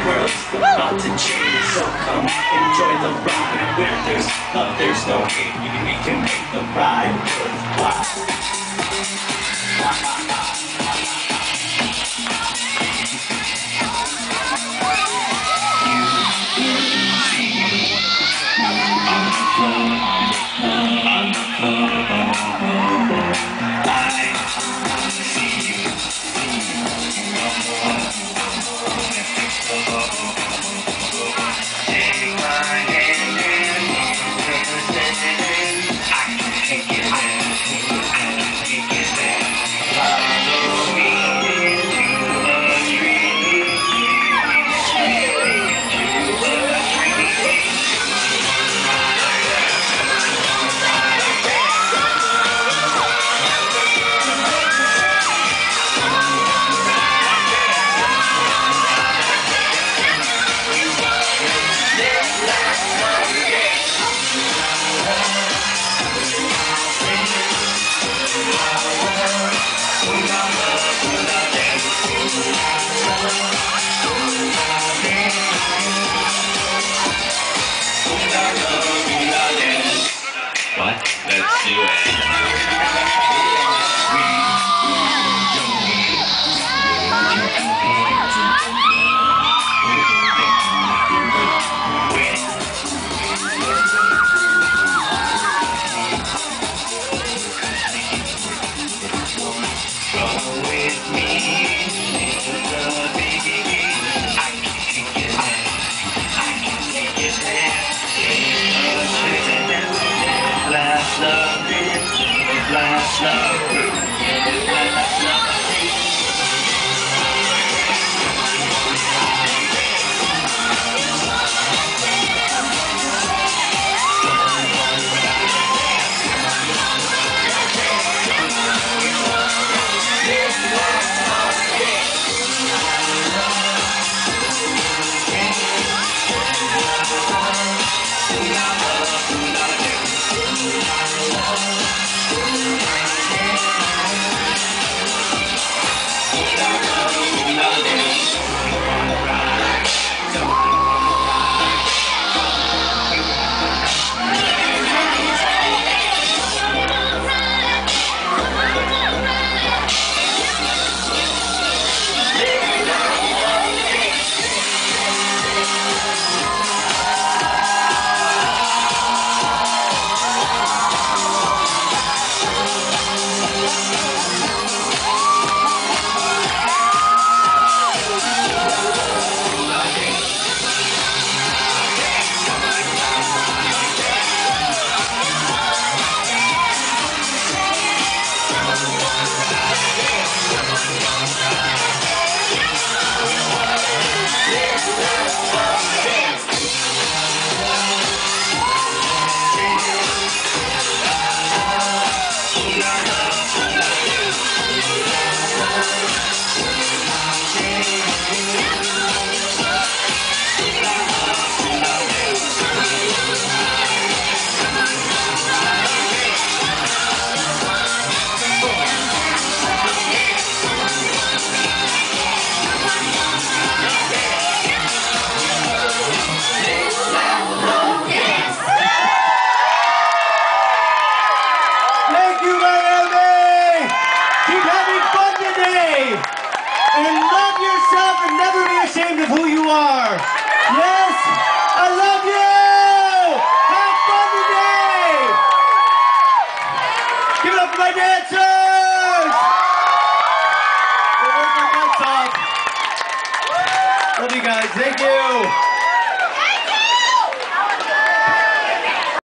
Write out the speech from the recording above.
world's about to change, so come enjoy the ride. Where there's love, there's no hate. We can make the ride worthwhile. Let's do it. And love yourself and never be ashamed of who you are. Yes, I love you. Have fun today. Give it up for my dancers. They're working my butts off. Love you guys. Thank you.